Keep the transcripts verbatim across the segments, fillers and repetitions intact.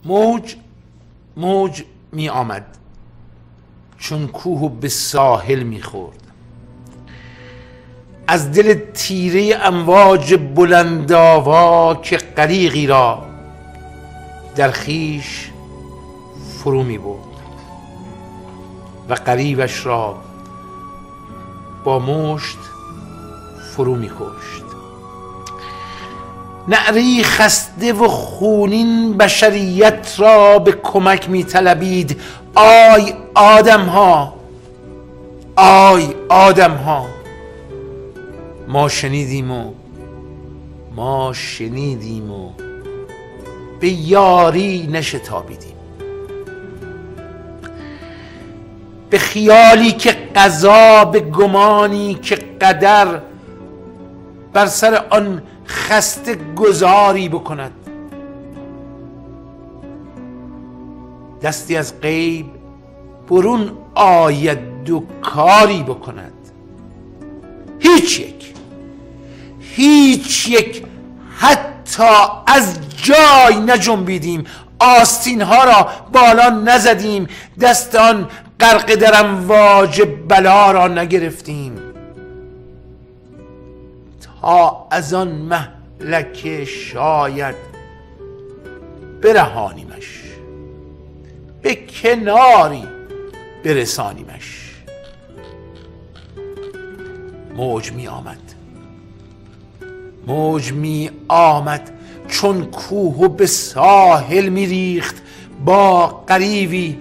موج موج می آمد چون کوه به ساحل می خورد. از دل تیره امواج بلندآوا که غریقی را در خویش فرو می برد و غریوش را با مشت فرو می کشت. نعره خسته و خونین بشریت را به کمک می طلبید. آی آدم ها، آی آدم ها، ما شنیدیم و ما شنیدیم و به یاری نشتابیدیم. به خیالی که قضا، به گمانی که قدر بر سر آن خسته گذاری بکند. دستی از غیب برون آید و کاری بکند. هیچ یک هیچ یک حتی از جای نجنبیدیم، آستین ها را بالا نزدیم، دست آن غرق در امواج بلا را نگرفتیم تا از آن مهلک شاید برهانیمش، به کناری برسانیمش. موج می آمد موج می آمد چون کوه به ساحل می ریخت با غریوی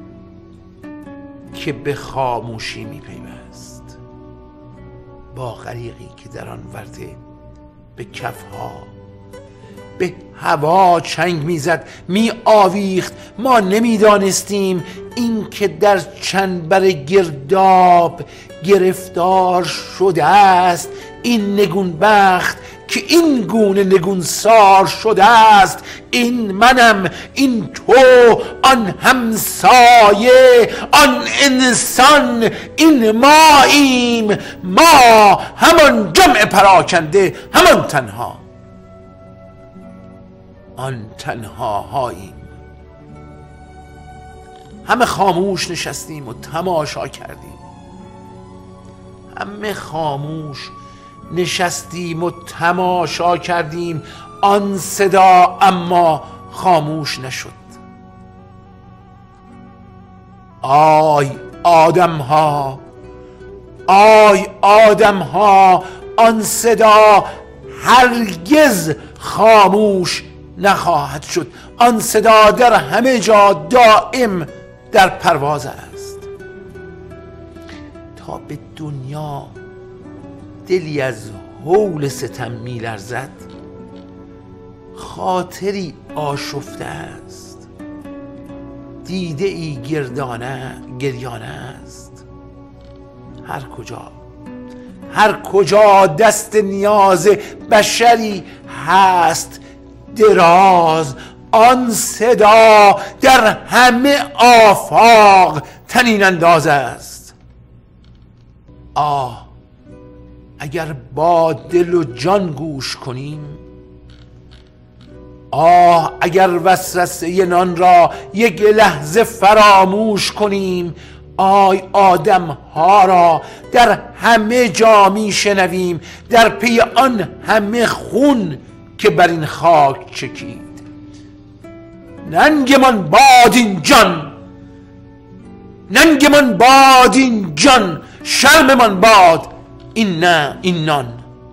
که به خاموشی می پیوست، با غریقی که در آن ورطه به کفها به هوا چنگ میزد، می آویخت. ما نمیدانستیم این که در چنبر گرداب گرفتار شده است، این نگون بخت که این گونه نگونسار شده است. این منم، این تو، آن همسایه، آن انسان، این ماییم، ما همان جمع پراکنده، همان تنها، آن تنهاهاییم. همه خاموش نشستیم و تماشا کردیم، همه خاموش نشستیم و تماشا کردیم. آن صدا اما خاموش نشد. آی آدم ها، آی آدم ها، آن صدا هرگز خاموش نخواهد شد. آن صدا در همه جا دائم در پرواز است تا به دنیا دلی از هول ستم می لرزد. خاطری آشفته است، دیده ای گردانه گریانه است. هر کجا هر کجا دست نیاز بشری هست دراز، آن صدا در همه آفاق طنین انداز است. آه اگر با دل و جان گوش کنیم، آه اگر وسوسه نان را یک لحظه فراموش کنیم، آی آدم ها را در همه جا می شنویم، در پی آن همه خون که بر این خاک چکید. ننگمان باد این جان، ننگمان باد این جان، شرممان باد این نه این نان.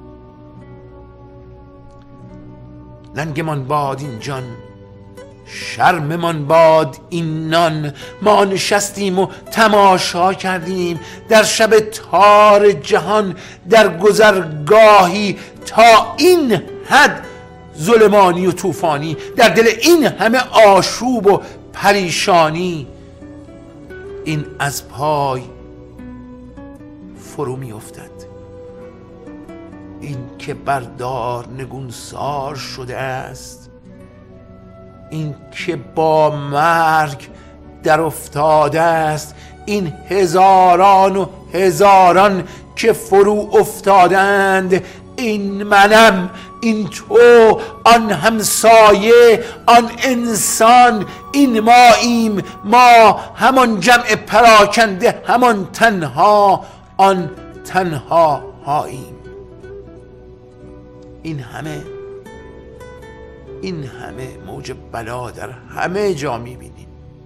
ننگمان باد این جان، شرممان باد این نان. ما نشستیم و تماشا کردیم در شب تار جهان، در گذرگاهی تا این حد ظلمانی و طوفانی، در دل این همه آشوب و پریشانی، این از پای فرو می افتد. این که بردار نگونسار شده است، این که با مرگ در افتاده است، این هزاران و هزاران که فرو افتادند، این منم این تو، آن همسایه، آن انسان، این ماییم ما، همان جمع پراکنده، همان تنها، آن تنها هاییم. این همه این همه موج بلا در همه جا میبینیم.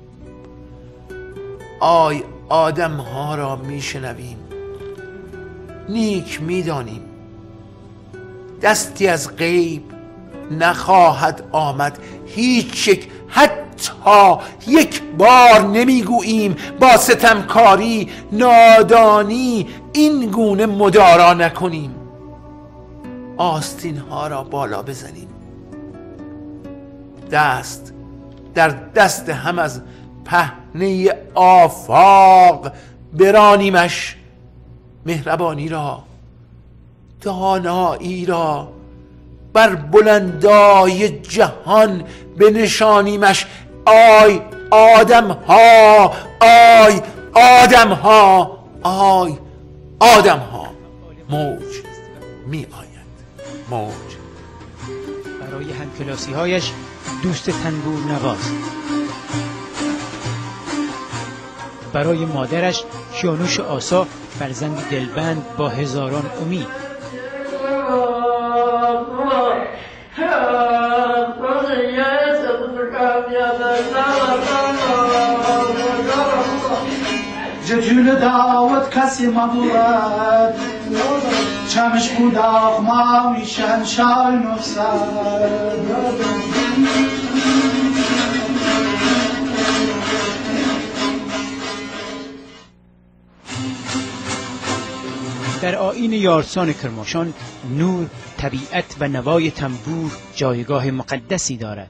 آی آدم ها را میشنویم، نیک میدانیم، دستی از غیب نخواهد آمد، هیچ یک حتی یک بار نمیگوییم با ستمکاری نادانی این گونه مدارا نکنیم. آستین ها را بالا بزنیم، دست در دست هم از پهنه آفاق برانیمش، مهربانی را، دانایی را بر بلندای جهان بنشانیمش. آی آدم ها، آی آدم ها، آی آدم ها. موج می آید، موج. برای همکلاسی هایش دوست تنبور نواز، برای مادرش کیانوش آسا، فرزند دلبند با هزاران امید. ججول دعوت کسی مبود، چمش بود آخماوی شهنشای نفسد. در آیین یارسان کرماشان نور، طبیعت و نوای تنبور جایگاه مقدسی دارد.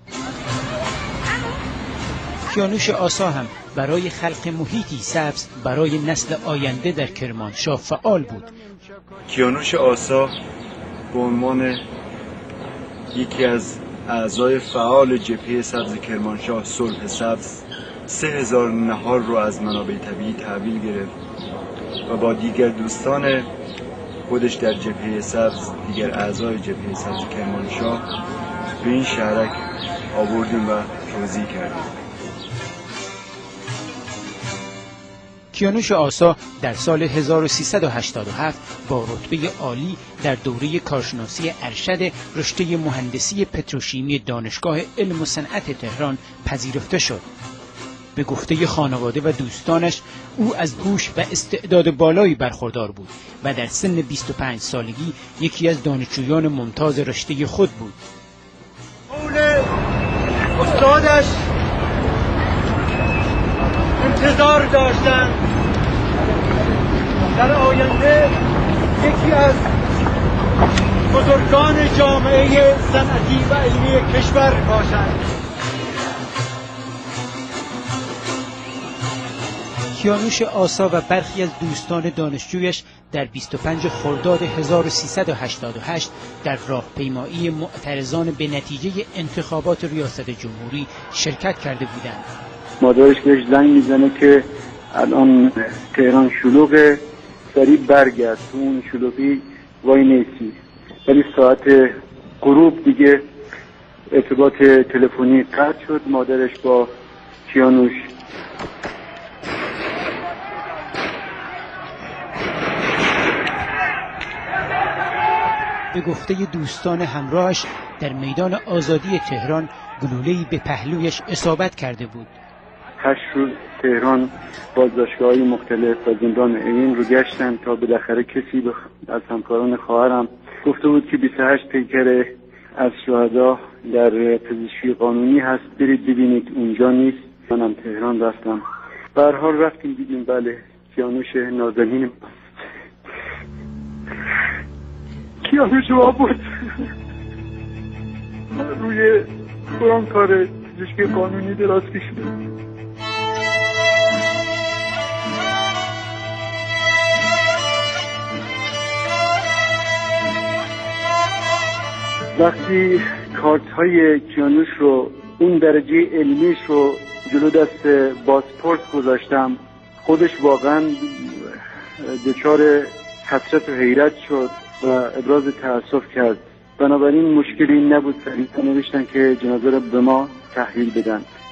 کیانوش آسا هم برای خلق محیطی سبز برای نسل آینده در کرمانشاه فعال بود. کیانوش آسا به عنوان یکی از اعضای فعال جبهه سبز کرمانشاه صلح سبز سه هزار نهار رو از منابع طبیعی تحویل گرفت و با دیگر دوستان خودش در جبهه سبز، دیگر اعضای جبهه سبز کرمانشاه به این شهرک آوردیم و توزیع کردیم. کیانوش آسا در سال هزار و سیصد و هشتاد و هفت با رتبه عالی در دوره کارشناسی ارشد رشته مهندسی پتروشیمی دانشگاه علم و صنعت تهران پذیرفته شد. به گفته خانواده و دوستانش او از هوش و استعداد بالایی برخوردار بود و در سن بیست و پنج سالگی یکی از دانشجویان ممتاز رشته خود بود. قول استادش انتظار داشتن در آینده یکی از بزرگان جامعه صنعتی و علمی کشور باشند. کیانوش آسا و برخی از دوستان دانشجویش در بیست و پنج خرداد هزار و سیصد و هشتاد و هشت در راهپیمایی معترضان به نتیجه انتخابات ریاست جمهوری شرکت کرده بودند. مادرش بهش زنگ میزنه که الان تهران شلوغه، سریع برگرد، تو اون شلوغی وای نیستی. ولی ساعت غروب دیگه ارتباط تلفنی قطع شد. مادرش با کیانوش به گفته دوستان همراهش در میدان آزادی تهران گلوله‌ای به پهلویش اصابت کرده بود. هشت روز تهران بازداشتگاه‌های مختلف و زندان اوین رو گشتن تا بالاخره کسی بخ... از همکاران خواهرم گفته بود که بیست و هشت پیکر از شهدا در پزشکی قانونی هست، برید ببینید. اونجا نیست. منم تهران رفتم. به هر حال رفتیم دیدیم بله کیانوش نازنین کیانوش ما بود. روی قرآن کار پزشکی قانونی دراز کشیده. وقتی کارت های کیانوش رو، اون درجه علمیش رو جلو دست بازپرس گذاشتم، خودش واقعا دچار حسرت و حیرت شد و ابراز تأسف کرد بنابراین مشکلی نبود. سریعا نوشتن که جنازه را به ما تحویل بدن.